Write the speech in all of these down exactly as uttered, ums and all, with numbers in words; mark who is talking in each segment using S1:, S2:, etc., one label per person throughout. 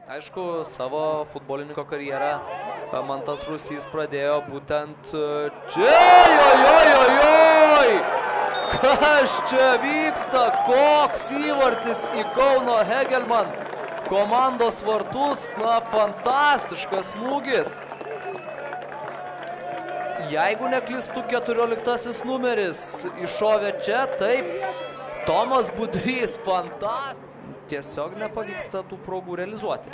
S1: Aišku, savo futbolininko karjerą Mantas Rusys pradėjo būtent čia. Jojojojoj! Kas čia vyksta? Koks įvartis į Kauno Hegelmann komandos vartus? Na, fantastiškas smūgis. Jeigu neklystu, keturioliktasis numeris iššovė čia, taip. Tomas Budrys, fantastiškas. Tiesiog nepavyksta tų progų realizuoti.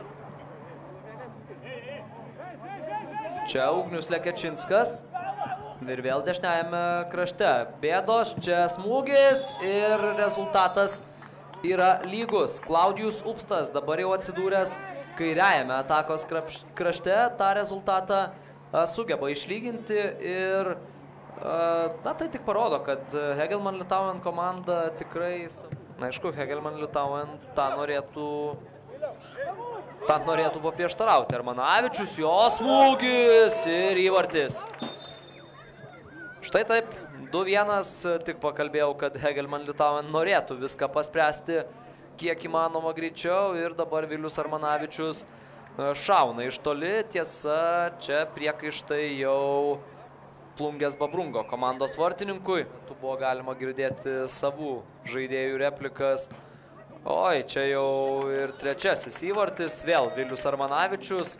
S1: Čia Ugnius Lekečinskas. Ir vėl dešiniajame krašte. Bėdos, čia smūgis ir rezultatas yra lygus. Klaudijus Upstas dabar jau atsidūręs kairiajame atakos krašte. Ta rezultatą sugeba išlyginti ir na, tai tik parodo, kad Hegelmann Litauen komanda tikrai... Aišku, Hegelmann Litauen tą norėtų, tą norėtų paprieštarauti. Armanavičius, jo smūgis ir įvartis. Štai taip, du vienas, tik pakalbėjau, kad Hegelmann Litauen norėtų viską paspręsti kiek įmanoma greičiau ir dabar Vilius Armanavičius šauna iš toli. Tiesa, čia priekaištai jau Plungės Babrungo komandos vartininkui. Tu buvo galima girdėti savų žaidėjų replikas. Oi, čia jau ir trečiasis įvartis. Vėl Vilius Armanavičius.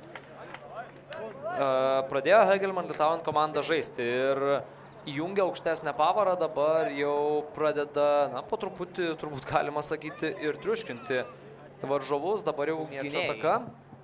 S1: Pradėjo Hegelmann Litauen komanda žaisti ir įjungia aukštesnę pavarą. Dabar jau pradeda, na, po truputį, turbūt galima sakyti, ir triuškinti varžovus. Dabar jau gynėjai ataka.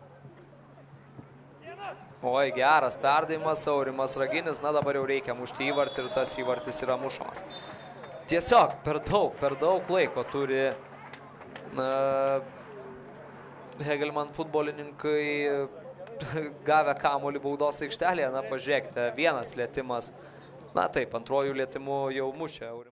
S1: Oi, geras perdavimas, Aurimas Raginis, na dabar jau reikia mušti įvartį ir tas įvartis yra mušamas. Tiesiog per daug, per daug laiko turi uh, Hegelmann futbolininkai gavę kamuolį baudos aikštelėje. Na, pažiūrėkite, vienas lietimas, na taip, antrojų lietimų jau mušė Aurimas.